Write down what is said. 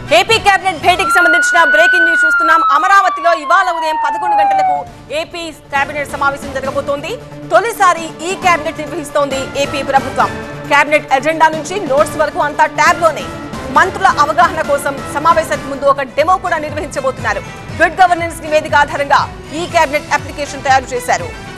AP cabinet భేటీకి సంబంధించిన breaking news చూస్తున్నాం. అమరావతిలో ఇవాళ ఉదయం 11 గంటలకు ఏపీ కేబినెట్ సమావేశం జరగబోతోంది. తొలిసారి ఈ కేబినెట్ నిర్వహిస్తోంది ఏపీ ప్రభుత్వం. కేబినెట్ ఎజెండా నుంచి నోట్స్ వరకు అంతా ట్యాబ్ లోనే. మంత్రుల అవగాహన కోసం సమావేశానికి ముందు ఒక డెమో కూడా నిర్వహించబోతున్నారు. గుడ్ గవర్నెన్స్ నివేదిక ఆధారంగా ఈ కేబినెట్ అప్లికేషన్ తయారు చేశారు.